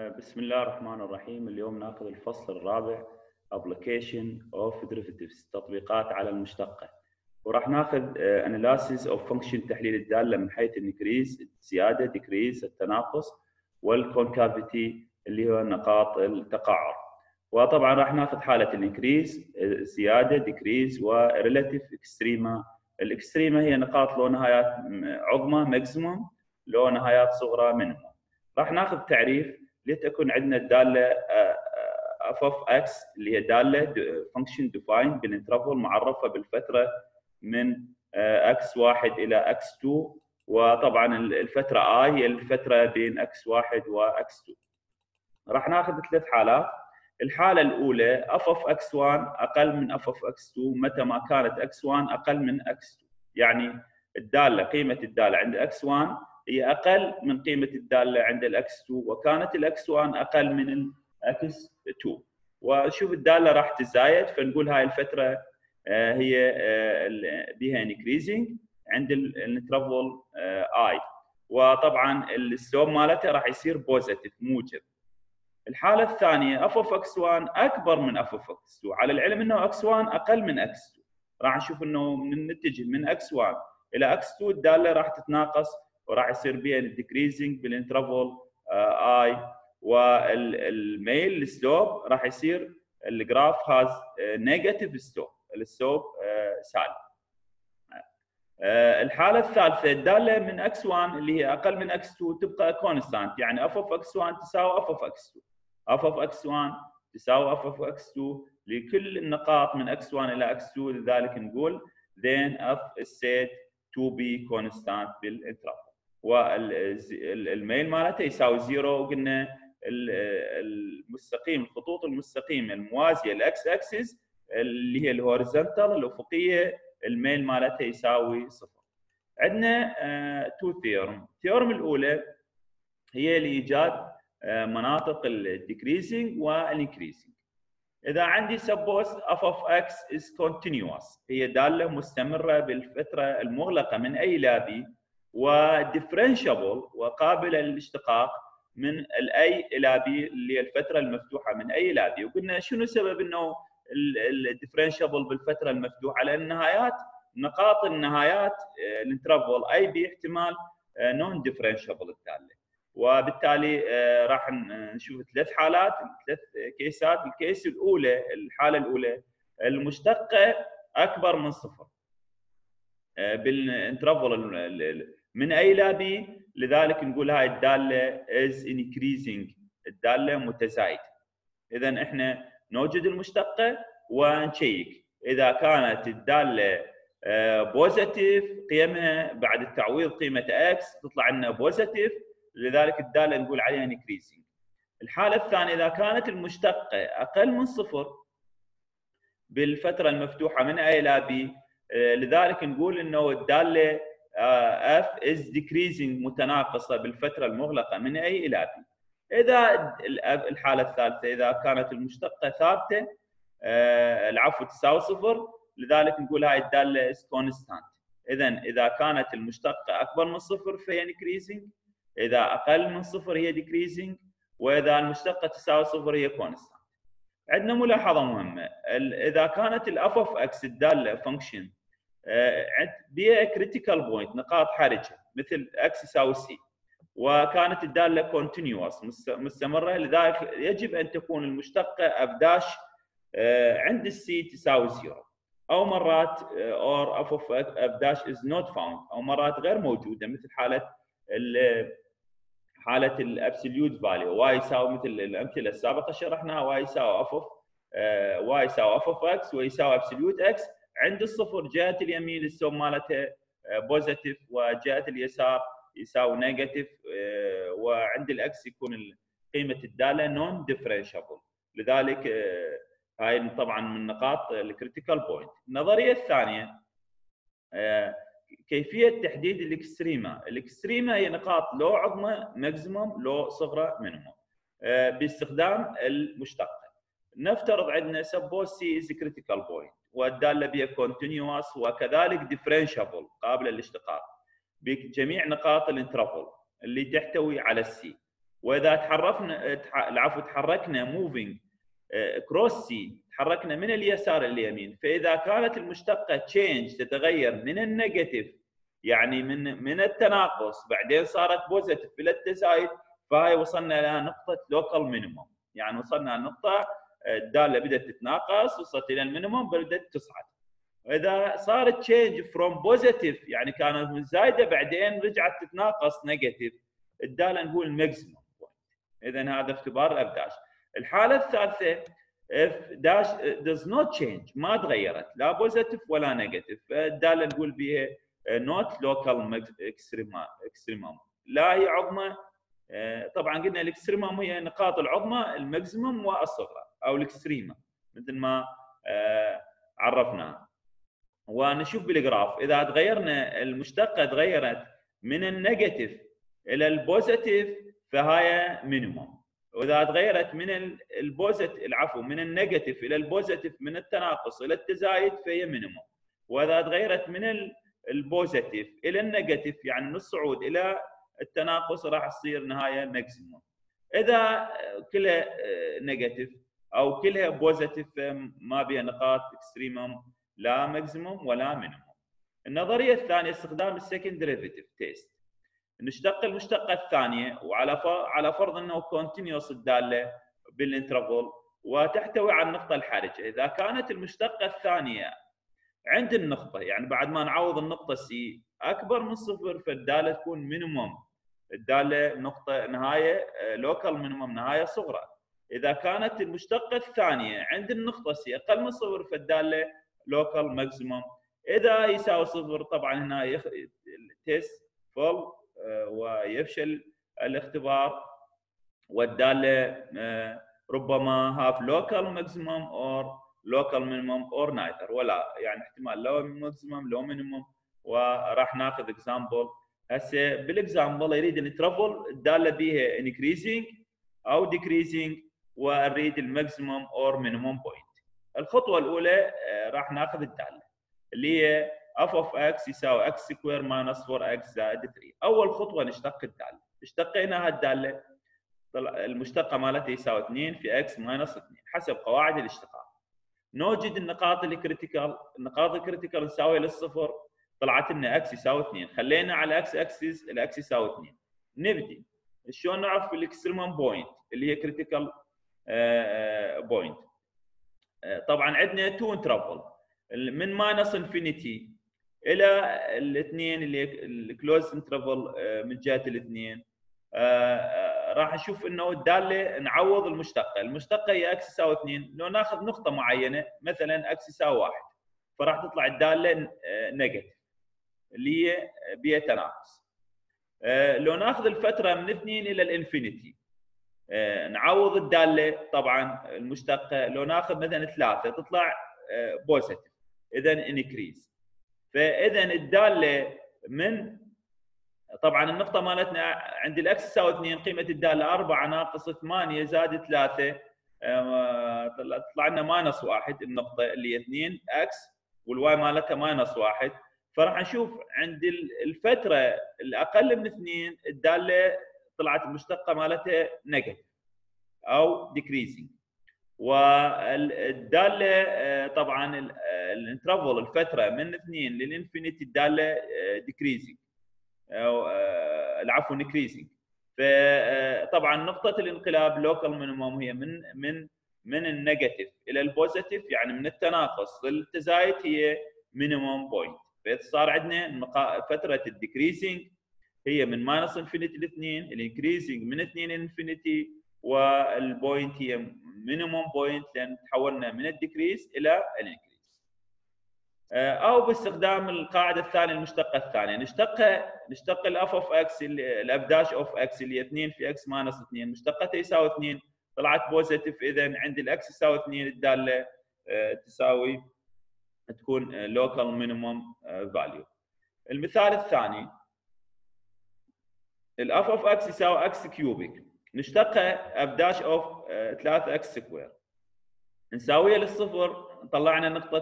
بسم الله الرحمن الرحيم. اليوم ناخذ الفصل الرابع Application of Derivatives، تطبيقات على المشتقة، وراح ناخذ Analysis of Function، تحليل الدالة من حيث الانكريز الزيادة، ديكريز التناقص، والكونكافيتي اللي هو نقاط التقعر. وطبعا راح ناخذ حالة الانكريز زيادة، ديكريز، وريلاتيف اكستريما. الاكستريما هي نقاط لو نهايات عظمى ماكسيموم، لو نهايات صغرى مينيموم. راح ناخذ تعريف لتكون عندنا الداله اف اوف اكس اللي هي داله فانكشن ديفايند بالانترفال، معرفه بالفتره من اكس 1 الى اكس 2، وطبعا الفتره اي هي الفتره بين اكس 1 واكس 2. راح ناخذ ثلاث حالات. الحاله الاولى اف اوف اكس 1 اقل من اف اوف اكس 2 متى ما كانت اكس 1 اقل من اكس 2، يعني الداله قيمه الداله عند اكس 1 هي اقل من قيمه الداله عند الاكس 2، وكانت الاكس 1 اقل من الاكس 2. وشوف الداله راح تزايد، فنقول هاي الفتره هي بها انكريزنج عند الانترفال اي، وطبعا السلوب مالتها راح يصير بوزيتيف موجب. الحاله الثانيه اف اوف اكس 1 اكبر من اف اوف اكس 2، على العلم انه اكس 1 اقل من اكس 2. راح نشوف انه من نتجه من اكس 1 الى اكس 2 الداله راح تتناقص، وراح يصير بها الديكريزنج بالانترفال اي، والميل السلوب راح يصير الجراف هاز نيجاتيف سلوب، السلوب سالب. الحاله الثالثه الداله من اكس 1 اللي هي اقل من اكس 2 تبقى كونستانت، يعني اف اوف اكس 1 تساوي اف اوف اكس 2، اف اوف اكس 1 تساوي اف اوف اكس 2 لكل النقاط من اكس 1 الى اكس 2. لذلك نقول then f is said to be constant بالانترفال، والميل مالته يساوي 0. وقلنا المستقيم، الخطوط المستقيمه الموازيه للاكس اكسس اللي هي الهوريزونتال الافقيه، الميل مالتها يساوي 0. عندنا تو ثيورم. الثيورم الاولى هي لايجاد مناطق الديكريزنج والانكريزنج. اذا عندي سبوز اف اوف اكس از كونتينيوس، هي داله مستمره بالفتره المغلقه من اي لابي، وديفرنشابل وقابله للاشتقاق من الاي الى بي اللي هي الفتره المفتوحه من اي لابي. وقلنا شنو سبب انه الديفرنشابل بالفتره المفتوحه؟ لان النهايات، نقاط النهايات الانترفال اي بي احتمال نون ديفرنشابل الداله، وبالتالي راح نشوف ثلاث حالات، ثلاث كيسات. الكيس الاولى، الحاله الاولى المشتقه اكبر من صفر بالانترفال من اي لا بي، لذلك نقول هاي الداله از انكريزنج، الداله متزايده. اذا احنا نوجد المشتقه ونشيك اذا كانت الداله بوزيتيف قيمها بعد التعويض قيمه اكس تطلع لنا بوزيتيف، لذلك الداله نقول عليها انكريزنج. الحاله الثانيه اذا كانت المشتقه اقل من صفر بالفتره المفتوحه من A الى B، لذلك نقول انه الداله F is decreasing متناقصه بالفتره المغلقه من A الى B. اذا الحاله الثالثه اذا كانت المشتقه ثابته، العفو تساوي صفر، لذلك نقول هاي الداله is constant. اذا كانت المشتقه اكبر من صفر فهي increasing، اذا اقل من صفر هي decreasing، واذا المشتقه تساوي صفر هي constant. عندنا ملاحظه مهمه، اذا كانت الاف اوف اكس الداله فانكشن بها كريتيكال بوينت، نقاط حرجه مثل اكس يساوي سي، وكانت الداله كونتينيوس مستمره، لذلك يجب ان تكون المشتقه اف داش عند السي تساوي 0، او مرات اور اف اوف اف داش از نوت فاوند، او مرات غير موجوده مثل حاله الابسوليوت فاليو، واي يساوي مثل الامثله السابقه شرحناها، واي يساوي اف اوف واي يساوي اف اوف اكس ويساوي ابسوليوت اكس. عند الصفر جهه اليمين السوم مالته بوزيتيف، وجهه اليسار يساوي نيجاتيف، وعند الاكس يكون قيمه الداله نون ديفرنشابل. لذلك هاي طبعا من نقاط الكريتيكال بوينت. النظريه الثانيه كيفيه تحديد الاكستريما. الاكستريما هي نقاط لو عظمى ماكسيموم، لو صغرى مينيموم، باستخدام المشتقه. نفترض عندنا سبوز سي از كريتيكال بوينت، والداله بها كونتينيوس وكذلك ديفرنشابل قابله للاشتقاق بجميع نقاط الانترفال اللي تحتوي على السي. واذا تحركنا موفينج كروس سي، تحركنا من اليسار الى اليمين، فاذا كانت المشتقه تشينج تتغير من النيجاتيف يعني من التناقص بعدين صارت بوزيتيف الى التزايد، فهاي وصلنا الى نقطه لوكال مينيموم، يعني وصلنا لنقطه الداله بدات تتناقص وصلت الى المينيموم بدات تصعد. واذا صارت تشينج فروم بوزيتيف يعني كانت من زايده بعدين رجعت تتناقص نيجاتيف، الداله نقول ماكسيموم. اذا هذا اختبار الاف داش. الحاله الثالثه اف داش does not change، ما تغيرت لا بوزيتيف ولا نيجاتيف، فالداله نقول بها نوت لوكال اكستريمم، لا هي عظمى. طبعا قلنا الاكستريمم هي نقاط العظمى الماكسيمم والصغرى او الاكستريمه مثل ما عرفناها. ونشوف بالجراف اذا تغيرنا المشتقه تغيرت من النيجاتيف الى البوزيتيف فهي مينيموم، واذا تغيرت من من النيجاتيف الى البوزيتيف من التناقص الى التزايد فهي مينيموم، واذا تغيرت من البوزيتيف الى النيجاتيف يعني من الصعود الى التناقص راح تصير نهايه ماكسيموم. اذا كلها نيجاتيف او كلها بوزيتيف ما بها نقاط اكستريمم، لا ماكسيموم ولا مينيموم. النظريه الثانيه استخدام السكند ديريفيتيف تيست. نشتق المشتقه الثانيه على فرض انه كونتينيوس الداله بالانترفال وتحتوي على النقطه الحرجه. اذا كانت المشتقه الثانيه عند النقطه يعني بعد ما نعوض النقطه سي اكبر من صفر فالداله تكون مينيموم، الداله نقطه نهايه لوكال مينيموم نهايه صغرى. اذا كانت المشتقه الثانيه عند النقطه سي اقل من صفر فالداله لوكال ماكسيموم. اذا يساوي صفر طبعا هنا التيست فول ويفشل الاختبار والداله ربما هاف لوكال ماكسيموم اور لوكال مينيموم اور نايذر، ولا يعني احتمال لو ماكسيموم لو مينيموم. وراح ناخذ اكزامبل. هسه بالاكزامبل يريد الترافل الداله بها انكريزنج او ديكريزنج ونريد الماكسيموم اور مينيموم بوينت. الخطوه الاولى راح ناخذ الداله اللي هي اف اوف اكس يساوي اكس سكوير ماينس 4 اكس زائد 3. اول خطوه نشتق الداله، اشتقينا هالداله المشتقه مالتها يساوي 2 في اكس ماينس 2 حسب قواعد الاشتقاق. نوجد النقاط الكريتيكال، النقاط الكريتيكال نساويها للصفر، طلعت لنا اكس يساوي 2، خلينا على اكس اكسس الاكس يساوي 2. نبدي شلون نعرف الاكستريمم بوينت اللي هي كريتيكال بوينت. طبعا عندنا تو انترفل من ماينس انفينيتي الى الاثنين اللي الكلوز انترفل من جهه الاثنين. راح نشوف انه الداله نعوض المشتقه هي اكس يساوي 2، لو ناخذ نقطه معينه مثلا اكس يساوي 1 فراح تطلع الداله نيجاتيف اللي هي بها تناقص. لو ناخذ الفتره من 2 الى الانفينيتي نعوض الداله طبعا المشتقه، لو ناخذ مثلا 3 تطلع بوزيتيف اذا انكريز. فاذا الداله من طبعا النقطه مالتنا عند الاكس يساوي 2 قيمه الداله 4 ناقص 8 زائد 3 طلع لنا ماينس 1 النقطه اللي هي 2 اكس والواي مالتها ماينس 1. فراح نشوف عند الفتره الاقل من 2 الداله طلعت المشتقه مالتها نيجاتيف او ديكريزنج، والداله طبعا الانترفال الفتره من 2 للانفينيتي الداله ديكريزنج او العفو نكريزنج. فطبعا نقطه الانقلاب لوكال مينيموم هي من النيجاتيف الى البوزيتيف يعني من التناقص للتزايد هي مينيموم بوينت. فصار عندنا فتره الديكريزنج هي من ماينس انفينيتي ل 2، الانكريزنج من 2 لانفينيتي، والبوينت هي مينيموم بوينت لان تحولنا من الديكريز الى الانكريز. او باستخدام القاعده الثانيه المشتقه الثانيه نشتق الاف اوف اكس الاف داش اوف اكس اللي هي 2 في اكس ماينس 2، مشتقتها يساوي 2 طلعت بوزيتيف، اذا عند الاكس يساوي 2 الداله تساوي تكون لوكال مينيموم فاليو. المثال الثاني الاف اوف اكس يساوي اكس كيوبيك، نشتقها اف داش اوف 3 اكس سكوير نساويها للصفر طلعنا نقطه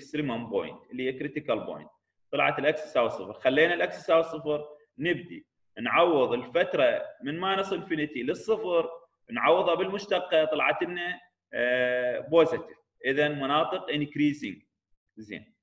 الاكستريمم بوينت اللي هي كريتيكال بوينت، طلعت الاكس يساوي صفر، خلينا الاكس يساوي صفر. نبدي نعوض الفتره من ماينس انفينيتي للصفر، نعوضها بالمشتقه طلعت لنا بوزيتيف، اذا مناطق انكريزنج. زين،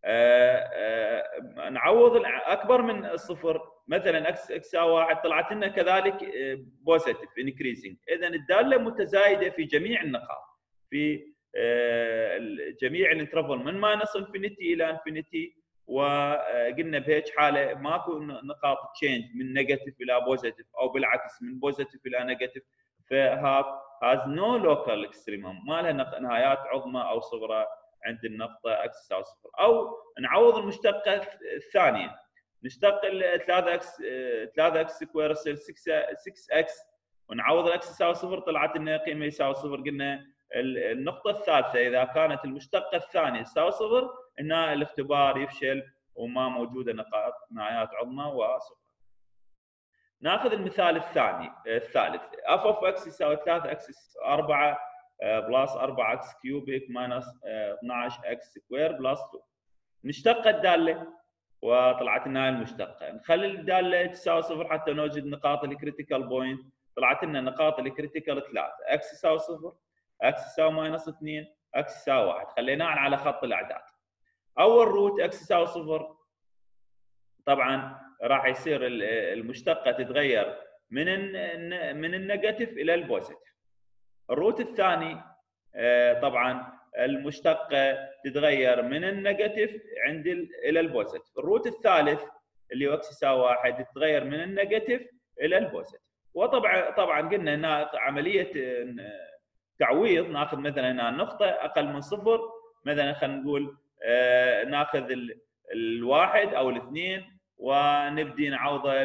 نعوض اكبر من الصفر، مثلا اكس يساوي 1 طلعت لنا كذلك بوزيتيف انكريزنج، اذا الداله متزايده في جميع النقاط، في جميع الانترفال من ماينس انفينيتي الى انفينيتي، وقلنا بهيك حاله ماكو نقاط تشينج من نيجاتيف الى بوزيتيف، او بالعكس من بوزيتيف الى نيجاتيف، فهاف هاز نو لوكال اكستريمم، ما لها نهايات عظمى او صغرى عند النقطه اكس يساوي صفر. او نعوض المشتقه الثانيه، نشتق 3 اكس سكوير يصير 6 اكس، ونعوض الاكس يساوي صفر طلعت لنا قيمه يساوي صفر. قلنا النقطه الثالثه اذا كانت المشتقه الثانيه تساوي صفر، هنا الاختبار يفشل وما موجوده نهايات عظمى وصفر. ناخذ المثال الثالث، اف اوف اكس يساوي 3 اكس 4 بلس 4 اكس كيوبيك ماينس 12 اكس سكوير بلس 2. نشتق الداله وطلعت لنا المشتقه، نخلي الداله تساوي صفر حتى نوجد نقاط الكريتيكال بوينت، طلعت لنا نقاط الكريتيكال 3، اكس يساوي صفر، اكس يساوي ماينس 2، اكس يساوي 1، خليناه على خط الاعداد. اول روت اكس يساوي صفر، طبعا راح يصير المشتقه تتغير من النيجاتيف الى البوزيتيف. الروت الثاني طبعا المشتقه تتغير من النيجاتيف الى البوزيتيف. الروت الثالث اللي هو اكس يساوي 1 تتغير من النيجاتيف الى البوزيتيف. وطبعا قلنا هنا عمليه تعويض، ناخذ مثلا هنا نقطه اقل من صفر، مثلا خلينا نقول ناخذ الواحد او الاثنين ونبدي نعوضه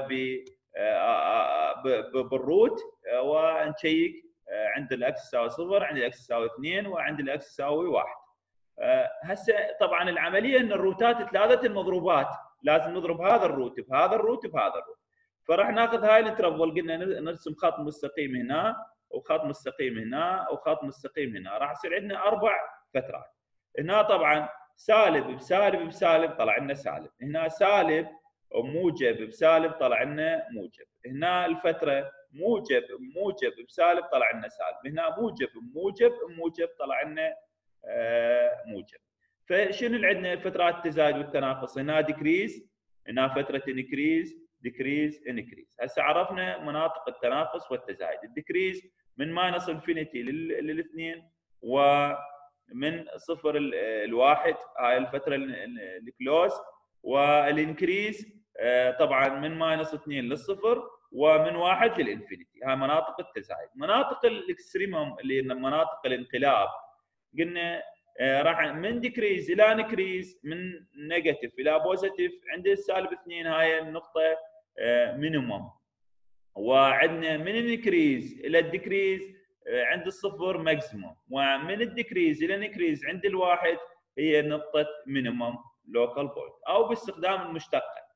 بالروت ونشيك عند الاكس يساوي صفر، عند الاكس يساوي 2، وعند الاكس يساوي 1. هسه طبعا العمليه ان الروتات ثلاثه المضروبات لازم نضرب هذا الروت بهذا الروت بهذا الروت، فراح ناخذ هاي الانترفال، قلنا نرسم خط مستقيم هنا وخط مستقيم هنا وخط مستقيم هنا، راح يصير عندنا 4 فترات. هنا طبعا سالب بسالب بسالب طلع لنا سالب، هنا سالب وموجب بسالب طلع لنا موجب، هنا الفتره موجب بموجب بسالب طلع لنا سالب، هنا موجب بموجب بموجب طلع لنا موجب. فشنو اللي عندنا؟ فترات التزايد والتناقص، هنا ديكريز، هنا فتره انكريز ديكريز انكريز. هسه عرفنا مناطق التناقص والتزايد. الديكريز من ماينس انفينيتي للاثنين، ومن صفر الواحد هاي الفتره الكلوز، والانكريز طبعا من ماينس 2 للصفر، ومن 1 للانفينيتي. هاي مناطق التزايد. مناطق الاكستريموم اللي هي مناطق الانقلاب، قلنا راح من ديكريز الى نكريز، من نيجاتيف الى بوزيتيف، عند السالب 2 هاي النقطه مينيموم، وعندنا من النكريز الى الديكريز عند الصفر ماكسيموم، ومن الديكريز الى نكريز عند الواحد هي نقطه مينيموم لوكال بوينت. او باستخدام المشتقه،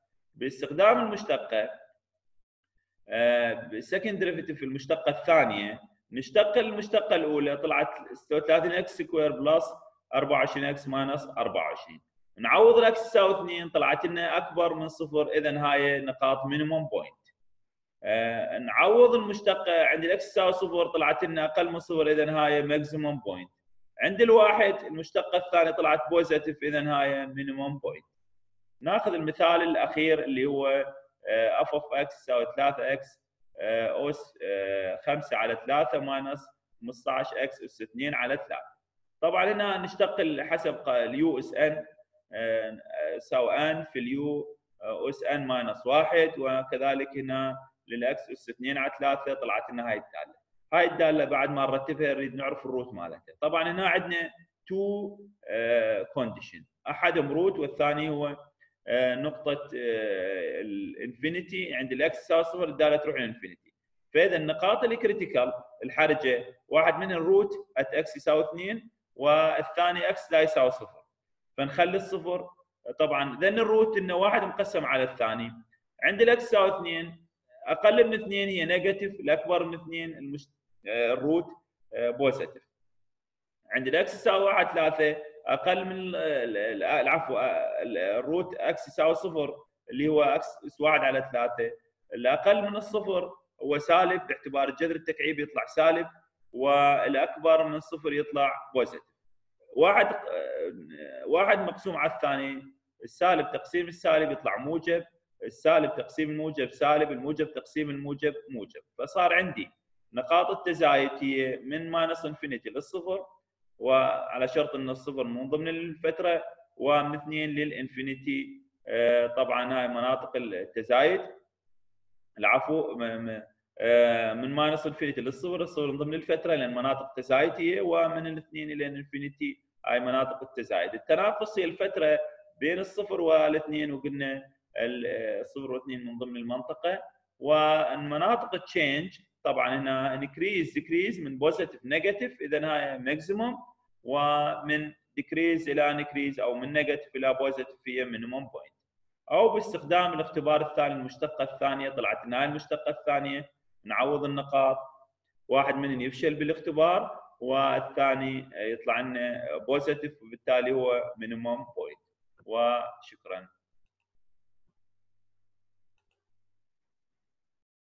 بالسكند ديريفيتيف في المشتقه الثانيه، نشتق المشتقه الاولى طلعت 36 اكس سكوير بلس 24 اكس ماينس 24، نعوض الاكس يساوي 2 طلعت لنا اكبر من صفر، اذا هاي نقاط مينيموم بوينت. نعوض المشتقه عند الاكس يساوي صفر طلعت لنا اقل من صفر، اذا هاي ماكسيموم بوينت. عند الواحد المشتقه الثانيه طلعت بوزيتيف، اذا هاي مينيموم بوينت. ناخذ المثال الاخير اللي هو اف اوف اكس يساوي 3 اكس اس 5 على 3 ماينس 15 اكس اس 2 على 3. طبعا هنا نشتق حسب اليو اس ان يساوي ان في اليو اس ان ماينس 1، وكذلك هنا للاكس اس 2 على 3 طلعت لنا هاي الداله. هاي الداله بعد ما نرتبها نريد نعرف الروت مالتها. طبعا هنا عندنا تو كونديشن، احدهم روت والثاني هو نقطه الانفينيتي، عند الاكس يساوي صفر الداله تروح للانفينيتي. فاذا النقاط الكريتيكال الحرجه واحد منها الروت ات اكس يساوي 2، والثاني اكس لا يساوي صفر، فنخلي الصفر. طبعا ذن الروت انه واحد مقسم على الثاني، عند الاكس يساوي 2 اقل من 2 هي نيجاتيف، الاكبر من 2 الروت بوزيتيف. عند الاكس يساوي 1 3 اقل من العفو الروت اكس يساوي صفر اللي هو اكس اس 1 على 3 الاقل من الصفر هو سالب باعتبار الجذر التكعيبي يطلع سالب، والاكبر من الصفر يطلع بوزيتيف. واحد مقسوم على الثاني، السالب تقسيم السالب يطلع موجب، السالب تقسيم الموجب سالب، الموجب تقسيم الموجب موجب. فصار عندي نقاط التزايد هي من ماينس انفينيتي للصفر، وعلى شرط ان الصفر من ضمن الفتره، ومن 2 للانفينيتي. طبعا هاي مناطق التزايد، العفو، من ماينس انفينيتي للصفر، الصفر من ضمن الفتره لان مناطق تزايديه، ومن الاثنين الى الانفينيتي هاي مناطق التزايد. التنافس هي الفتره بين الصفر والاثنين، وقلنا الصفر والاثنين من ضمن المنطقه. والمناطق التشينج طبعا هنا انكريز ديكريز من بوزيتيف نيجاتيف، اذا هاي ماكسيموم، ومن ديكريز الى نكريز او من نيجاتيف الى بوزيتيف هي مينيموم بوينت. او باستخدام الاختبار الثاني المشتقه الثانيه، طلعت لنا هاي المشتقه الثانيه، نعوض النقاط، واحد منهم يفشل بالاختبار والثاني يطلع لنا بوزيتيف، وبالتالي هو مينيموم بوينت. وشكرا.